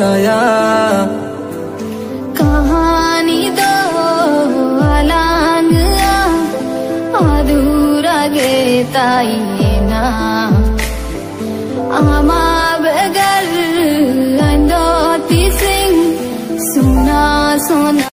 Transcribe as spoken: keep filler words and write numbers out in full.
बताया। कहानी दो अलग अधूरा गेताई ना आमा बगर अंदो तिसिंग सुना सोना।